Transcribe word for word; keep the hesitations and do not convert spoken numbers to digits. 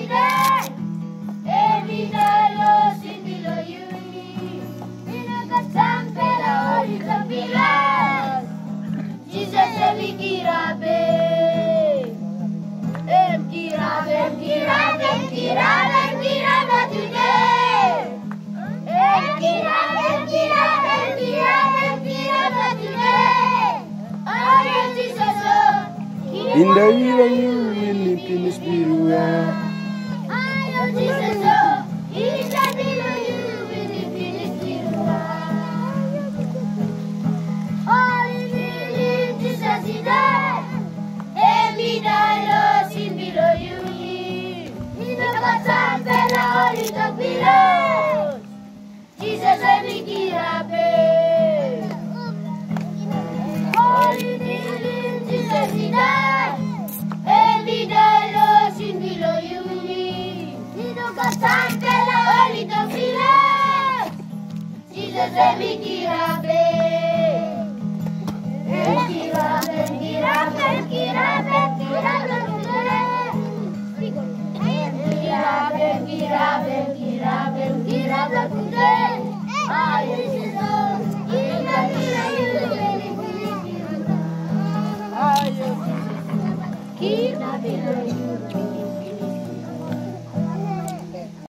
today. Every day lost in below you. In a campera or in the pillars. Jesus every kirabe. Em kirabe, em kirabe, em kirabe, em kirabe today. Em kirabe, em kirabe, em kirabe, em kirabe today. Oh yeah, Jesus oh. In the year you will live in the spirit. Jesus, oh, in the middle you will live in the spirit. Oh, in the Jesus is there. Every day lost in below you live. In the bottom, Bella, all in the below. Jesus, every kirabe. Oh, in the Jesus is there. Every day lost in below you live. Time, Bella, all in the village. Jesus, every kirabe.